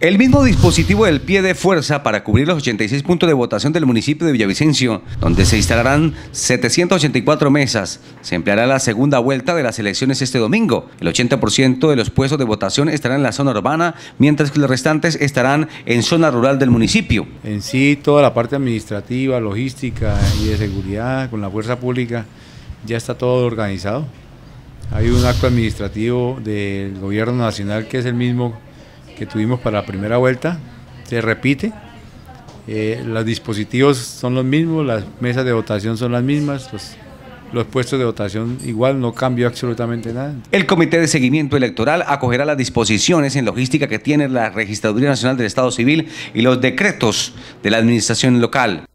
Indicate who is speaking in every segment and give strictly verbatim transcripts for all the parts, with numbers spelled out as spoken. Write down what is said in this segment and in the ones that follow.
Speaker 1: El mismo dispositivo del pie de fuerza para cubrir los ochenta y seis puntos de votación del municipio de Villavicencio, donde se instalarán setecientas ochenta y cuatro mesas, se empleará en la segunda vuelta de las elecciones este domingo. El ochenta por ciento de los puestos de votación estarán en la zona urbana, mientras que los restantes estarán en zona rural del municipio.
Speaker 2: En sí, toda la parte administrativa, logística y de seguridad con la fuerza pública ya está todo organizado. Hay un acto administrativo del gobierno nacional que es el mismo que tuvimos para la primera vuelta, se repite, eh, los dispositivos son los mismos, las mesas de votación son las mismas, los, los puestos de votación igual, no cambió absolutamente nada.
Speaker 1: El Comité de Seguimiento Electoral acogerá las disposiciones en logística que tiene la Registraduría Nacional del Estado Civil y los decretos de la administración local.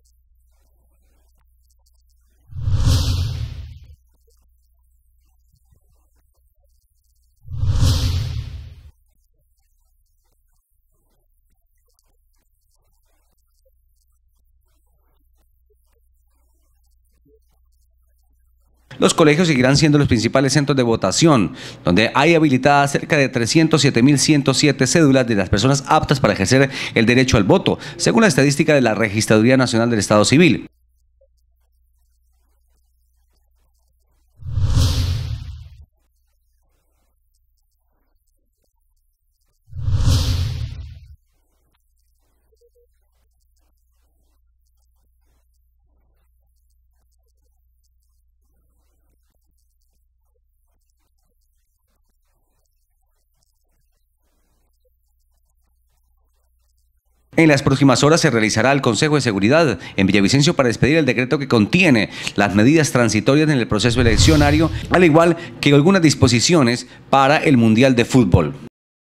Speaker 1: Los colegios seguirán siendo los principales centros de votación, donde hay habilitadas cerca de trescientas siete mil ciento siete cédulas de las personas aptas para ejercer el derecho al voto, según la estadística de la Registraduría Nacional del Estado Civil. En las próximas horas se realizará el Consejo de Seguridad en Villavicencio para expedir el decreto que contiene las medidas transitorias en el proceso eleccionario, al igual que algunas disposiciones para el Mundial de Fútbol.